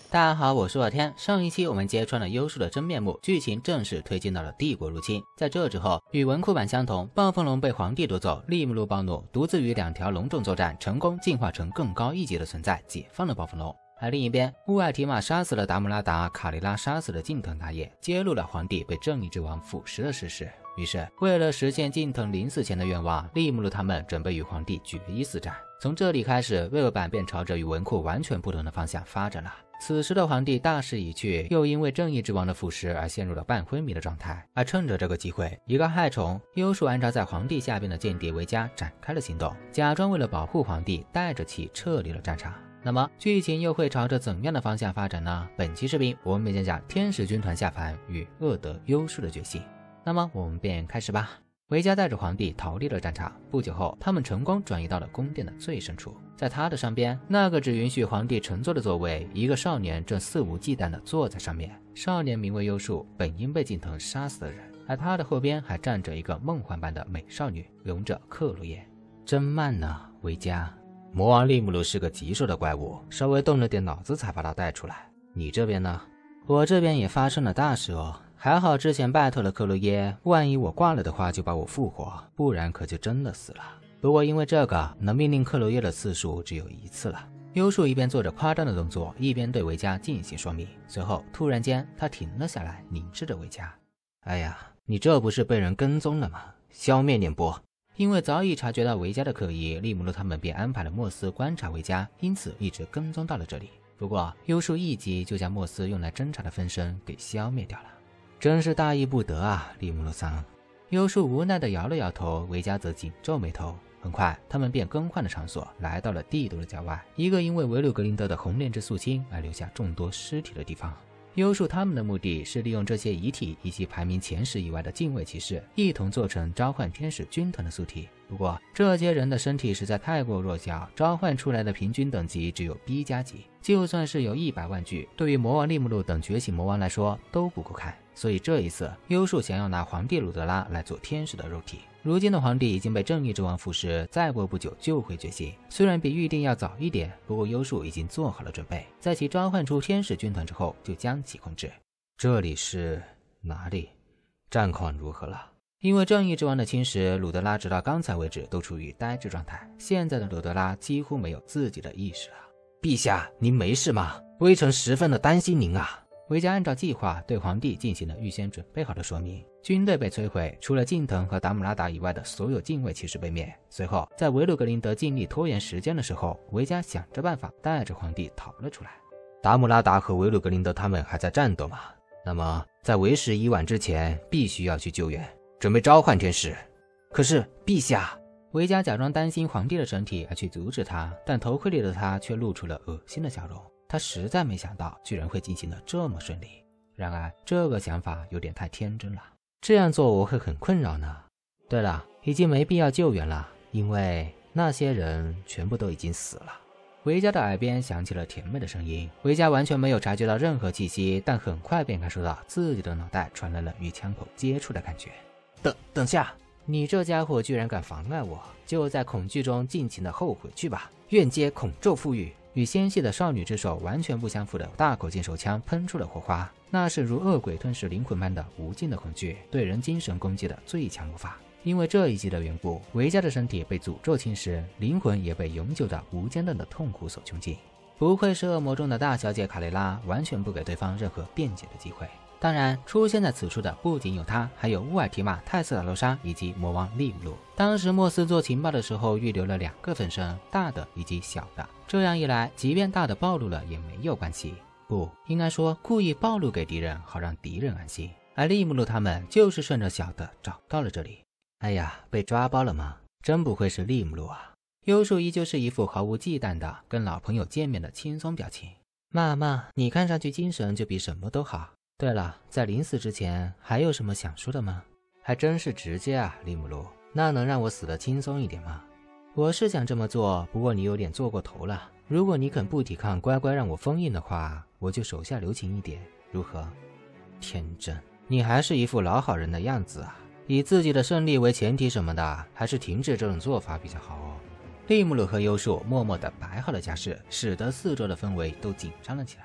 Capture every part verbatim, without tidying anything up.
大家好，我是老天。上一期我们揭穿了优术的真面目，剧情正式推进到了帝国入侵。在这之后，与文库版相同，暴风龙被皇帝夺走，利姆路暴怒，独自与两条龙种作战，成功进化成更高一级的存在，解放了暴风龙。而另一边，乌艾提玛杀死了达姆拉达，卡莉拉杀死了近藤大业，揭露了皇帝被正义之王腐蚀的事实。于是，为了实现近藤临死前的愿望，利姆路他们准备与皇帝决一死战。从这里开始，魏尔版便朝着与文库完全不同的方向发展了。此时的皇帝大势已去，又因为正义之王的腐蚀而陷入了半昏迷的状态。而趁着这个机会，一个害虫优术安插在皇帝下边的间谍维加展开了行动，假装为了保护皇帝，带着其撤离了战场。那么剧情又会朝着怎样的方向发展呢？本期视频我们便讲讲天使军团下凡与恶德优术的决心。那么我们便开始吧。维加带着皇帝逃离了战场，不久后他们成功转移到了宫殿的最深处。在他的上边，那个只允许皇帝乘坐的座位，一个少年正肆无忌惮地坐在上面。少年名为优术，本应被近藤杀死的人。而他的后边还站着一个梦幻般的美少女勇者克洛耶。真慢呢，维加。魔王利姆鲁是个棘手的怪物，稍微动了点脑子才把他带出来。你这边呢？我这边也发生了大事哦。还好之前拜托了克洛耶，万一我挂了的话就把我复活，不然可就真的死了。不过因为这个，能命令克洛耶的次数只有一次了。优术一边做着夸张的动作，一边对维加进行说明。随后突然间他停了下来，凝视着维加。哎呀，你这不是被人跟踪了吗？消灭念波。因为早已察觉到维加的可疑，利姆路他们便安排了莫斯观察维加，因此一直跟踪到了这里。不过优术一击就将莫斯用来侦查的分身给消灭掉了。真是大意不得啊，利姆路桑。优术无奈地摇了摇头，维加则紧皱眉头。很快他们便更换了场所，来到了帝都的郊外，一个因为维鲁格林德的红莲之肃清而留下众多尸体的地方。优术他们的目的是利用这些遗体以及排名前十以外的禁卫骑士，一同做成召唤天使军团的宿体。不过这些人的身体实在太过弱小，召唤出来的平均等级只有 B 加级，就算是有一百万具，对于魔王利姆路等觉醒魔王来说都不够看。所以这一次优术想要拿皇帝鲁德拉来做天使的肉体。如今的皇帝已经被正义之王腐蚀，再过不久就会觉醒，虽然比预定要早一点，不过优术已经做好了准备，在其召唤出天使军团之后就将其控制。这里是哪里？战况如何了？因为正义之王的侵蚀，鲁德拉直到刚才为止都处于呆滞状态，现在的鲁德拉几乎没有自己的意识了。陛下，您没事吗？微臣十分的担心您啊。维加按照计划对皇帝进行了预先准备好的说明。军队被摧毁，除了近藤和达姆拉达以外的所有禁卫骑士被灭。随后在维鲁格林德尽力拖延时间的时候，维加想着办法带着皇帝逃了出来。达姆拉达和维鲁格林德他们还在战斗吗？那么在为时已晚之前必须要去救援，准备召唤天使。可是陛下，维加假装担心皇帝的身体而去阻止他，但头盔里的他却露出了恶心的笑容。他实在没想到居然会进行得这么顺利，然而这个想法有点太天真了，这样做我会很困扰呢。对了，已经没必要救援了，因为那些人全部都已经死了。维加的耳边响起了甜美的声音，维加完全没有察觉到任何气息，但很快便感受到自己的脑袋传来了与枪口接触的感觉。等等下，你这家伙居然敢妨碍我，就在恐惧中尽情的后悔去吧，愿接恐咒赋予。与纤细的少女之手完全不相符的大口径手枪喷出了火花，那是如恶鬼吞噬灵魂般的无尽的恐惧，对人精神攻击的最强魔法。因为这一击的缘故，维加的身体被诅咒侵蚀，灵魂也被永久的无间断的痛苦所囚禁。不愧是恶魔中的大小姐卡蕾拉，完全不给对方任何辩解的机会。当然，出现在此处的不仅有他，还有乌尔提玛、泰斯塔罗莎以及魔王利姆路。当时莫斯做情报的时候预留了两个分身，大的以及小的。这样一来，即便大的暴露了也没有关系，不应该说故意暴露给敌人，好让敌人安心。而利姆路他们就是顺着小的找到了这里。哎呀，被抓包了吗？真不愧是利姆路啊！优术依旧是一副毫无忌惮的跟老朋友见面的轻松表情。妈妈，你看上去精神就比什么都好。对了，在临死之前还有什么想说的吗？还真是直接啊，利姆路，那能让我死得轻松一点吗？我是想这么做，不过你有点做过头了。如果你肯不抵抗，乖乖让我封印的话，我就手下留情一点，如何？天真，你还是一副老好人的样子啊！以自己的胜利为前提什么的，还是停止这种做法比较好哦。利姆鲁和优术默默地摆好了架势，使得四周的氛围都紧张了起来。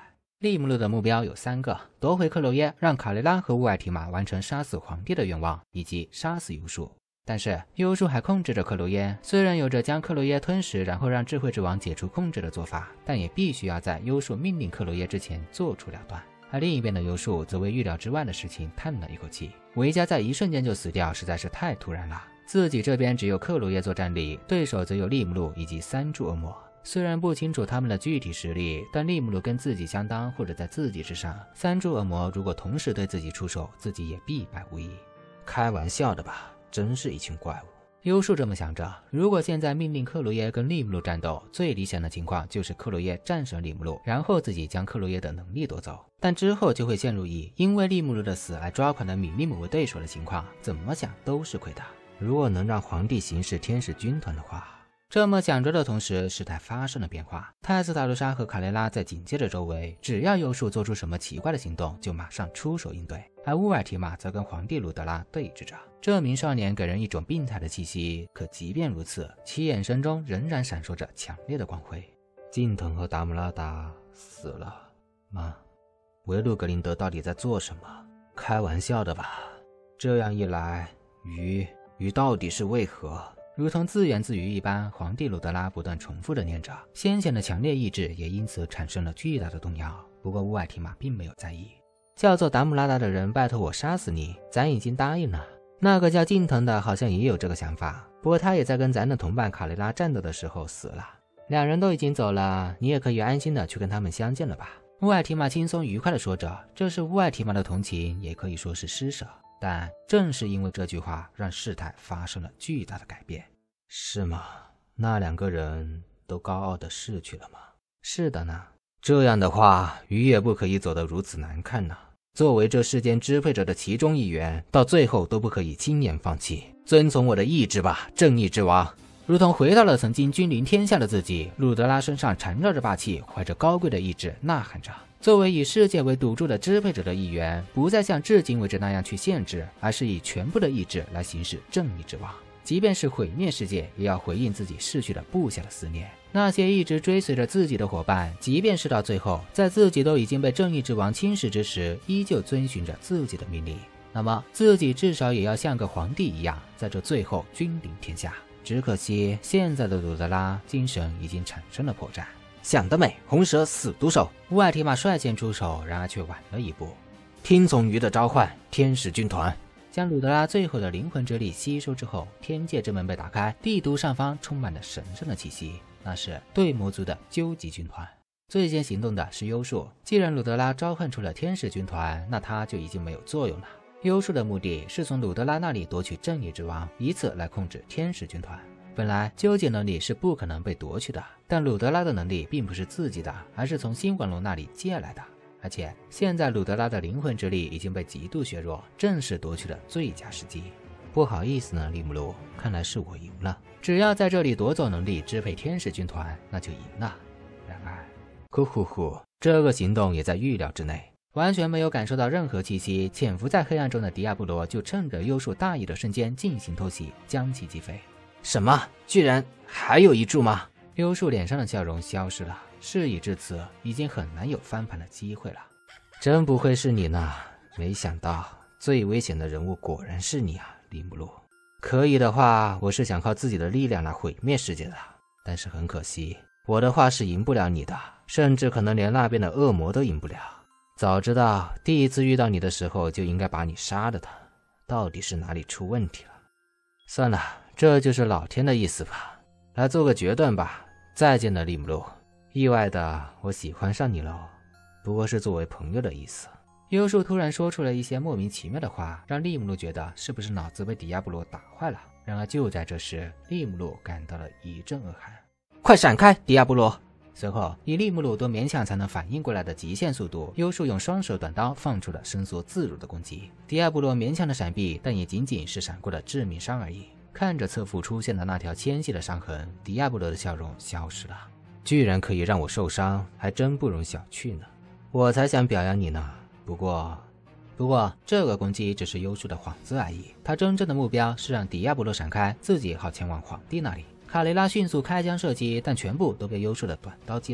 利姆路的目标有三个：夺回克洛耶，让卡雷拉和乌尔提玛完成杀死皇帝的愿望，以及杀死优树。但是优树还控制着克洛耶，虽然有着将克洛耶吞噬，然后让智慧之王解除控制的做法，但也必须要在优树命令克洛耶之前做出了断。而另一边的优树则为预料之外的事情叹了一口气，维嘉在一瞬间就死掉，实在是太突然了。自己这边只有克洛耶作战力，对手则有利姆路以及三柱恶魔。虽然不清楚他们的具体实力，但利姆路跟自己相当，或者在自己之上。三柱恶魔如果同时对自己出手，自己也必败无疑。开玩笑的吧，真是一群怪物。优树这么想着，如果现在命令克洛耶跟利姆路战斗，最理想的情况就是克洛耶战胜利姆路，然后自己将克洛耶的能力夺走。但之后就会陷入以因为利姆路的死来抓狂的米利姆为对手的情况，怎么想都是亏的。如果能让皇帝行使天使军团的话。这么想着的同时，事态发生了变化。泰斯塔卢莎和卡雷拉在警戒着周围，只要优树做出什么奇怪的行动，就马上出手应对。而乌尔提玛则跟皇帝鲁德拉对峙着。这名少年给人一种病态的气息，可即便如此，其眼神中仍然闪烁着强烈的光辉。近藤和达姆拉达死了吗？维鲁格林德到底在做什么？开玩笑的吧？这样一来，鱼鱼到底是为何？如同自言自语一般，皇帝鲁德拉不断重复地念着，先前的强烈意志也因此产生了巨大的动摇。不过乌尔提玛并没有在意。叫做达姆拉达的人拜托我杀死你，咱已经答应了。那个叫近藤的好像也有这个想法，不过他也在跟咱的同伴卡雷拉战斗的时候死了。两人都已经走了，你也可以安心的去跟他们相见了吧。乌尔提玛轻松愉快地说着，这是乌尔提玛的同情，也可以说是施舍。但正是因为这句话，让事态发生了巨大的改变。是吗？那两个人都高傲地逝去了吗？是的呢。这样的话，鱼也不可以走得如此难看呢。作为这世间支配者的其中一员，到最后都不可以轻言放弃。遵从我的意志吧，正义之王。如同回到了曾经君临天下的自己，鲁德拉身上缠绕着霸气，怀着高贵的意志呐喊着。作为以世界为赌注的支配者的一员，不再像至今为止那样去限制，而是以全部的意志来行使正义之王。即便是毁灭世界，也要回应自己逝去的部下的思念。那些一直追随着自己的伙伴，即便是到最后，在自己都已经被正义之王侵蚀之时，依旧遵循着自己的命令。那么自己至少也要像个皇帝一样，在这最后君临天下。只可惜现在的鲁德拉精神已经产生了破绽。想得美，红蛇死毒手！乌尔提玛率先出手，然而却晚了一步。听从鱼的召唤，天使军团。将鲁德拉最后的灵魂之力吸收之后，天界之门被打开，地图上方充满了神圣的气息，那是对魔族的究极军团。最先行动的是优树，既然鲁德拉召唤出了天使军团，那他就已经没有作用了。优树的目的是从鲁德拉那里夺取正义之王，以此来控制天使军团。本来究极能力是不可能被夺取的，但鲁德拉的能力并不是自己的，而是从星管龙那里借来的。而且现在鲁德拉的灵魂之力已经被极度削弱，正是夺取的最佳时机。不好意思呢，利姆路，看来是我赢了。只要在这里夺走能力，支配天使军团，那就赢了。然而，呼呼呼，这个行动也在预料之内。完全没有感受到任何气息，潜伏在黑暗中的迪亚布罗就趁着优树大意的瞬间进行偷袭，将其击飞。什么？居然还有一注吗？优树脸上的笑容消失了。事已至此，已经很难有翻盘的机会了。真不会是你呢？没想到最危险的人物果然是你啊，利姆路。可以的话，我是想靠自己的力量来毁灭世界的，但是很可惜，我的话是赢不了你的，甚至可能连那边的恶魔都赢不了。早知道第一次遇到你的时候就应该把你杀了的，到底是哪里出问题了？算了，这就是老天的意思吧。来做个决断吧。再见了，利姆路。意外的，我喜欢上你了，不过是作为朋友的意思。优树突然说出了一些莫名其妙的话，让利姆路觉得是不是脑子被迪亚布罗打坏了。然而就在这时，利姆路感到了一阵恶寒。快闪开，迪亚布罗！随后以利姆路都勉强才能反应过来的极限速度，优树用双手短刀放出了伸缩自如的攻击。迪亚布罗勉强的闪避，但也仅仅是闪过了致命伤而已。看着侧腹出现的那条纤细的伤痕，迪亚布罗的笑容消失了。居然可以让我受伤，还真不容小觑呢。我才想表扬你呢。不过，不过这个攻击只是优树的幌子而已。他真正的目标是让迪亚布罗闪开，自己好前往皇帝那里。卡雷拉迅速开枪射击，但全部都被优树的短刀击落。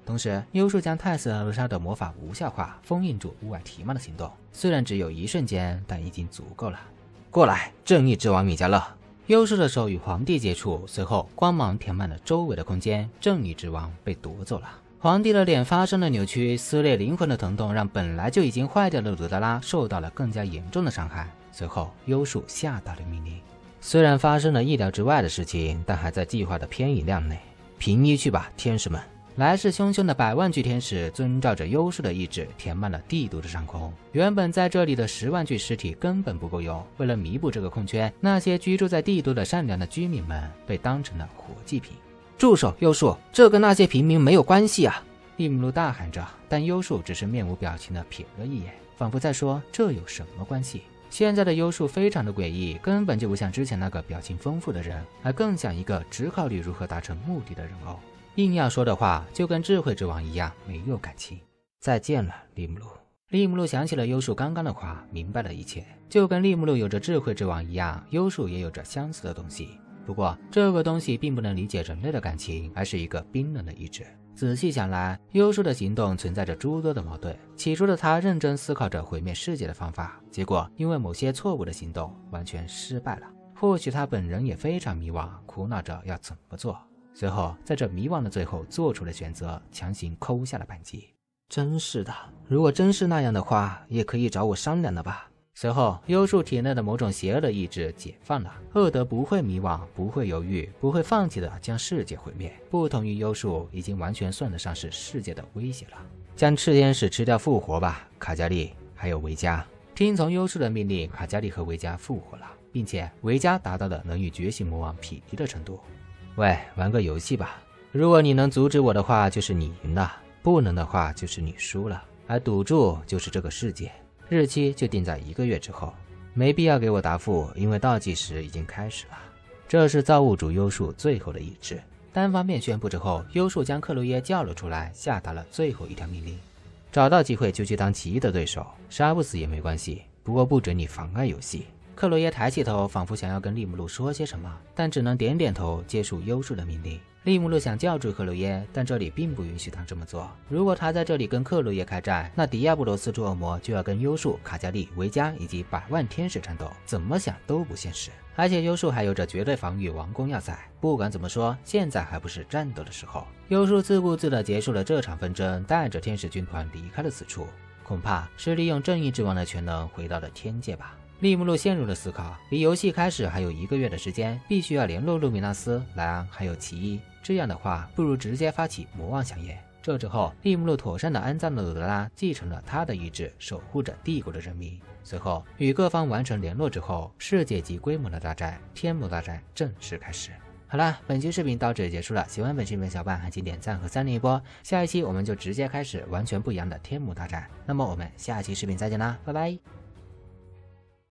同时，优树将泰斯和罗莎的魔法无效化，封印住乌尔提玛的行动。虽然只有一瞬间，但已经足够了。过来，正义之王米迦勒！优树的手与皇帝接触，随后光芒填满了周围的空间，正义之王被夺走了。皇帝的脸发生了扭曲，撕裂灵魂的疼痛让本来就已经坏掉的鲁德拉受到了更加严重的伤害。随后，优树下达了命令。虽然发生了意料之外的事情，但还在计划的偏移量内。平移去吧，天使们！来势汹汹的百万具天使遵照着优树的意志，填满了帝都的上空。原本在这里的十万具尸体根本不够用，为了弥补这个空缺，那些居住在帝都的善良的居民们被当成了活祭品。住手，优树！这跟那些平民没有关系啊！利姆路大喊着，但优树只是面无表情的瞥了一眼，仿佛在说这有什么关系。现在的优树非常的诡异，根本就不像之前那个表情丰富的人，而更像一个只考虑如何达成目的的人偶。硬要说的话，就跟智慧之王一样没有感情。再见了，利姆路。利姆路想起了优树刚刚的话，明白了一切。就跟利姆路有着智慧之王一样，优树也有着相似的东西。不过这个东西并不能理解人类的感情，而是一个冰冷的意志。仔细想来，优树的行动存在着诸多的矛盾。起初的他认真思考着毁灭世界的方法，结果因为某些错误的行动完全失败了。或许他本人也非常迷惘，苦恼着要怎么做。随后在这迷惘的最后做出了选择，强行抠下了扳机。真是的，如果真是那样的话，也可以找我商量了吧。随后优树体内的某种邪恶的意志解放了，恶德不会迷惘，不会犹豫，不会放弃的将世界毁灭。不同于优树，已经完全算得上是世界的威胁了。将赤天使吃掉复活吧，卡加利还有维加。听从优树的命令，卡加利和维加复活了，并且维加达到了能与觉醒魔王匹敌的程度。喂，玩个游戏吧，如果你能阻止我的话，就是你赢了，不能的话就是你输了，而赌注就是这个世界。日期就定在一个月之后，没必要给我答复，因为倒计时已经开始了。这是造物主优树最后的意志。单方面宣布之后，优树将克洛耶叫了出来，下达了最后一条命令：找到机会就去当奇异的对手，杀不死也没关系，不过不准你妨碍游戏。克洛耶抬起头，仿佛想要跟利姆路说些什么，但只能点点头，接受优树的命令。利姆路想叫住克洛耶，但这里并不允许他这么做。如果他在这里跟克洛耶开战，那迪亚布罗斯诸恶魔就要跟优树、卡加利、维加以及百万天使战斗，怎么想都不现实。而且优树还有着绝对防御王宫要塞，不管怎么说，现在还不是战斗的时候。优树自顾自地结束了这场纷争，带着天使军团离开了此处，恐怕是利用正义之王的全能回到了天界吧。利姆路陷入了思考，离游戏开始还有一个月的时间，必须要联络路米纳斯、莱昂还有奇异。这样的话，不如直接发起魔王响宴。这之后，利姆路妥善地安葬了鲁德拉，继承了他的意志，守护着帝国的人民。随后与各方完成联络之后，世界级规模的大战——天魔大战正式开始。好了，本期视频到这里结束了。喜欢本视频的小伙伴还请点赞和三连一波。下一期我们就直接开始完全不一样的天魔大战。那么我们下期视频再见啦，拜拜。